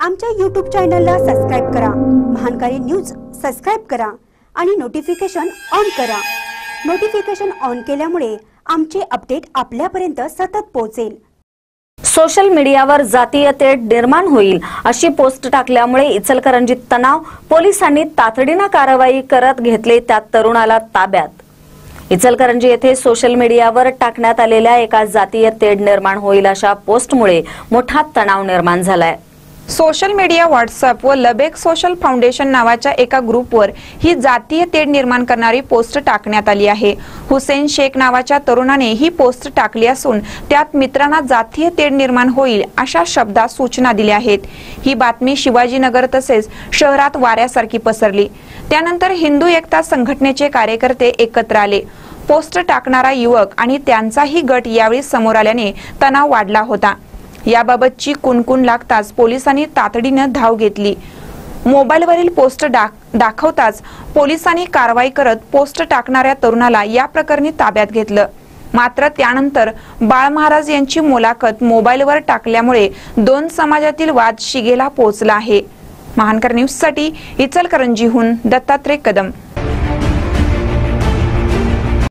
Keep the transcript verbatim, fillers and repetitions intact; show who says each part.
Speaker 1: आमच्या यूट्यूब चॅनलला सबस्क्राइब करा, महानकारी न्यूज सबस्क्राइब करा आणि नोटिफिकेशन ऑन करा। नोटिफिकेशन ऑन केल्यामुळे आमचे अपडेट आपल्यापर्यंत सतत पोहोचेल।
Speaker 2: सोशल मीडियावर जातीय तेढ निर्माण होईल अशी पोस्ट टाकल्यामुळे इचलकरंजीत तणाव, पोलिसांनी तातडीने कारवाई करत घेतले त्या तरुणाला ताब्यात। इचलकरंजी येथे सोशल मीडियावर टाकण्यात आलेल्या एका जातीय तेढ निर्माण होईल अशा पोस्टमुळे मोठा तणाव निर्माण झालाय।
Speaker 3: सोशल मीडिया व्हॉट्सअप व लबेक सोशल फाउंडेशन नावाच्या एका ग्रुपवर ही जातीय तेढ निर्माण करणारी पोस्ट टाकण्यात आली आहे। हुसेन शेख नावाच्या तरुणाने ही पोस्ट टाकली असून त्यात मित्रांना जातीय तेढ निर्माण होईल अशा शब्दात सूचना दिल्या आहेत। ही बातमी शिवाजीनगर तसेच शहरात वाऱ्यासारखी पसरली। त्यानंतर हिंदू एकता संघटनेचे कार्यकर्ते एकत्र आले। पोस्ट टाकणारा युवक आणि त्यांचाही गट यावेळी समोर आल्याने तणाव वाढला होता। याबाबतची कुणकुण लागताच पोलिसांनी तातडीने धाव घेतली। मोबाईलवरील पोस्ट दाखवताच पोलिसांनी कारवाई करत पोस्ट टाकणाऱ्या तरुणाला या प्रकरणी ताब्यात घेतलं। मात्र त्यानंतर बाळ महाराज यांची मुलाखत मोबाईलवर टाकल्यामुळे दोन समाजातील वाद शिगेला पोहोचला आहे। महानकर न्यूज साठी इचलकरंजीहून दत्तात्रय कदम।